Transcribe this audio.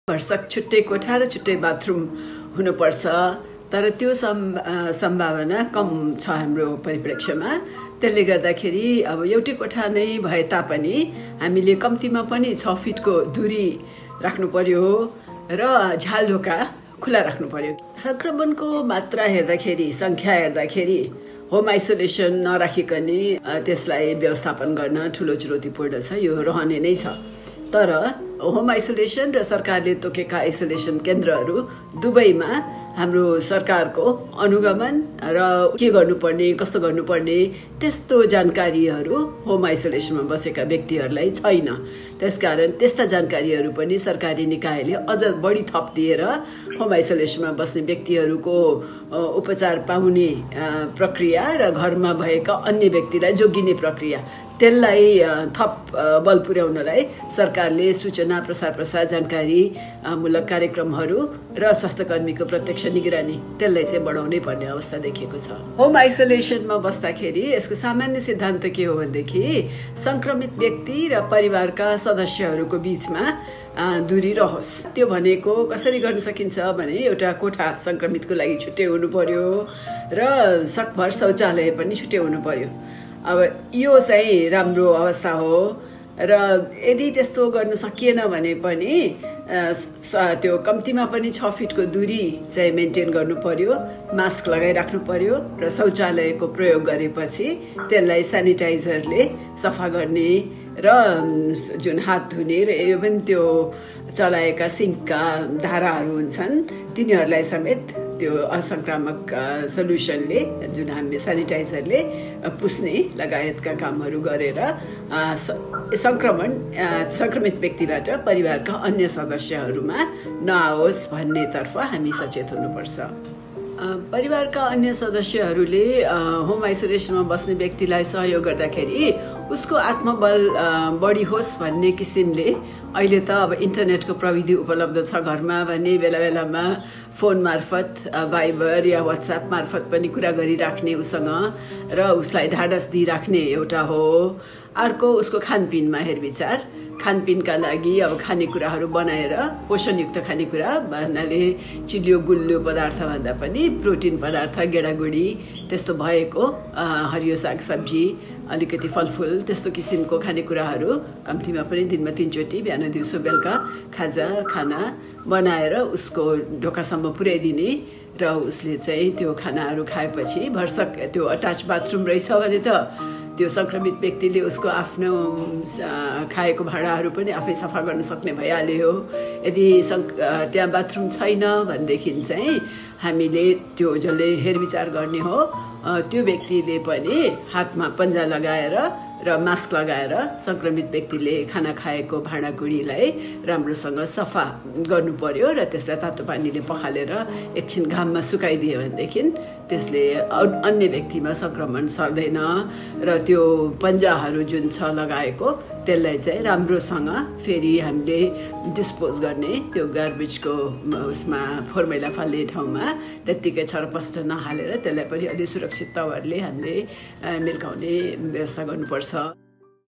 भरसक छुट्टै कोठा र छुट्टै बाथरुम हुनुपर्छ, तर त्यो सम्भावना कम छ हाम्रो परिप्रेक्ष्यमा। त्यसले गर्दाखेरि अब एउटै कोठा नै भए तापनि हामीले कम्तीमा पनि 6 फिटको दूरी राख्नु पर्यो र झ्यालढोका खुला राख्नु पर्यो। संक्रमणको मात्रा हेर्दाखेरि, संख्या हेर्दाखेरि होम आइसोलेसन नराखिकन त्यसलाई व्यवस्थापन गर्न ठुलो चुनौतीपूर्ण छ, यो रहने नै छ। तर होम आइसोलेसन र सरकारले तोकेका आइसोलेसन केन्द्रहरू दुवैमा हाम्रो सरकारको अनुगमन र के गर्नुपर्ने, कस्तो गर्नुपर्ने त्यस्तो जानकारीहरू होम आइसोलेसनमा बसेका व्यक्तिहरूलाई छैन। त्यसकारण त्यस्ता जानकारीहरू पनि सरकारी निकायले अझ बढी थप दिएर होम आइसोलेसनमा बस्ने व्यक्तिहरूको उपचार पाउने प्रक्रिया र घरमा भएका अन्य व्यक्तिलाई जोगिने प्रक्रिया, त्यसलाई थप बल पुर्याउनलाई सरकारले सूचना प्रसार जानकारी मूलक कार्यक्रमहरू र स्वास्थ्य कर्मीको प्रत्यक्ष निगरानी त्यसलाई चाहिँ बढाउनै पर्ने अवस्था देखिएको छ। होम आइसोलेसनमा बस्दाखेरि यसको सामान्य सिद्धान्त के हो भनेदेखि संक्रमित व्यक्ति र परिवारका सदस्यहरूको बीचमा दूरी रहोस्। त्यो भनेको कसरी गर्न सकिन्छ भने एउटा कोठा संक्रमितको लागि छुट्टै हुनु पर्यो र सकभर शौचालय पनि छुट्टै हुनु पर्यो। अब यो चाहिँ राम्रो अवस्था हो र यदि त्यस्तो गर्न सकिएन भने पनि त्यो कम्तीमा पनि 6 फिटको दूरी चाहिँ मेन्टेन गर्नु पर्यो, मास्क लगाइराख्नु पर्यो र शौचालयको प्रयोग गरेपछि त्यसलाई सेनिटाइजरले सफा गर्ने र जुन हात धुने र इभन त्यो चलाएका सिङ्कका धाराहरू हुन्छन् तिनीहरूलाई समेत त्यो असंक्रामक सल्युसनले जुन हामीले सेनिटाइजरले पुस्ने लगायतका कामहरू गरेर संक्रमित व्यक्तिबाट परिवारका अन्य सदस्यहरूमा नआओस् भन्नेतर्फ हामी सचेत हुनुपर्छ। परिवारका अन्य सदस्यहरूले होम आइसोलेसनमा बस्ने व्यक्तिलाई सहयोग गर्दाखेरि उसको आत्मबल बढी होस् भन्ने किसिमले अहिले त अब इन्टरनेटको प्रविधि उपलब्ध छ घरमा भने बेला बेलामा फोन मार्फत, भाइबर या व्हाट्सएप मार्फत पनि कुरा गरिराख्ने उसँग र उसलाई ढाडस दिइराख्ने एउटा हो। अर्को उसको खानपिनमा हेरविचार, खानपिनका लागि अब खानेकुराहरू बनाएर पोषणयुक्त खानेकुरा भन्नाले चिल्यो गुल्यो पदार्थ भन्दा पनि प्रोटिन पदार्थ, गेडागुडी त्यस्तो भएको हरियो सागसब्जी, अलिकति फलफुल त्यस्तो किसिमको खानेकुराहरू कम्तीमा पनि दिनमा 3 चोटि बिहान दिउँसो बेलुका खाना बनाएर उसको ढोकासम्म पुर्याइदिने र उसले चाहिँ त्यो खानाहरू खाएपछि भरसक त्यो अट्याच बाथरुम रहेछ भने त त्यो संक्रमित व्यक्तिले उसको आफ्नो खाएको भाँडाहरू पनि आफै सफा गर्न सक्ने भइहाल्यो। यदि त्यहाँ बाथरुम छैन भनेदेखि चाहिँ हामीले त्यो जसले हेरविचार गर्ने हो त्यो व्यक्तिले पनि हातमा पन्जा लगाएर र मास्क लगाएर संक्रमित व्यक्तिले खाना खाएको भाँडाकुँडीलाई राम्रोसँग सफा गर्नु पर्यो र त्यसलाई तातो पानीले पखालेर एकछिन घाममा सुकाइदियो भनेदेखि त्यसले अन्य व्यक्तिमा संक्रमण सर्दैन र त्यो पन्जाहरू जुन छ लगाएको त्यसलाई चाहिँ राम्रोसँग फेरि हामीले डिस्पोज गर्ने त्यो गार्बेजको उसमा फोहोर मैला फाल्ने ठाउँमा त्यत्तिकै छरपस्ट नहालेर त्यसलाई पनि अलि सुरक्षित तवरले हामीले मिल्काउने व्यवस्था गर्नुपर्छ।